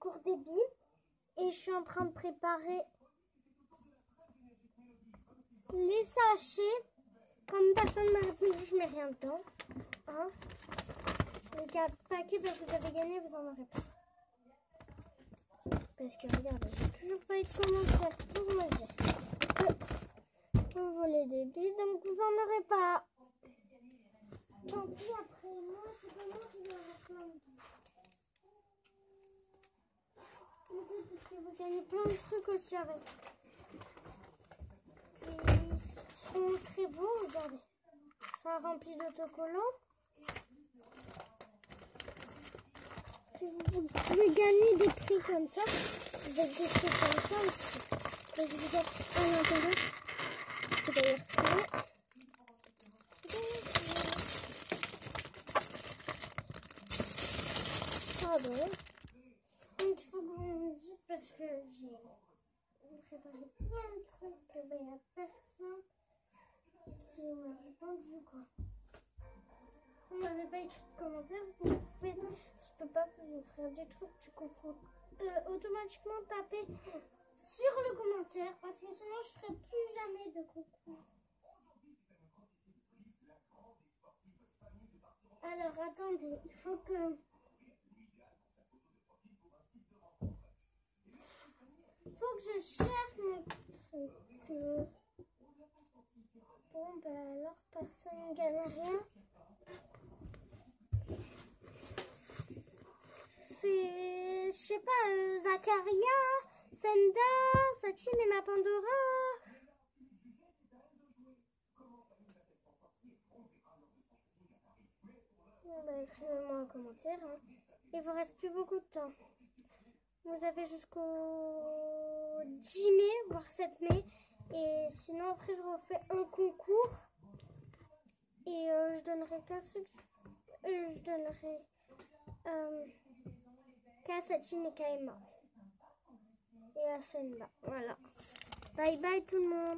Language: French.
concours débile et je suis en train de préparer les sachets. Comme personne ne m'a répondu, je mets rien dedans. Hein? Les 4 paquets, que vous avez gagné, vous en aurez pas. Parce que regardez, j'ai toujours pas eu de commentaires pour me dire que vous volez des billes, donc vous en aurez pas. Tant pis, après moi, c'est pas moi qui vais avoir plein de billes. Parce que vous gagnez plein de trucs aussi avec. Et ils seront très beaux, regardez. Ça rempli d'autocollants. Vous pouvez gagner des prix comme ça, avec des trucs comme ça aussi. Que je vous offre à l'intérieur. C'est d'ailleurs signé. Pardon. Donc il faut que vous me dites parce que j'ai préparé plein de trucs que il n'y a personne qui m'a répondu quoi. Vous n'avez pas écrit de commentaire, vous pouvez, je peux pas vous écrire des trucs, du coup faut automatiquement taper sur le commentaire parce que sinon je ferai plus jamais de concours. Alors attendez, il faut que je cherche mon truc. Bon ben alors personne ne gagne rien. C'est, je sais pas, Zakaria, Senda, Sachin et ma Pandora. Bon, bah, écrivez-moi un commentaire. Hein. Il vous reste plus beaucoup de temps. Vous avez jusqu'au 10 mai, voire 7 mai. Et sinon, après, je refais un concours. Et je donnerai qu'à ceux je donnerai qu'à Sachin et qu'à Emma. Et à Senda. Voilà. Bye bye tout le monde.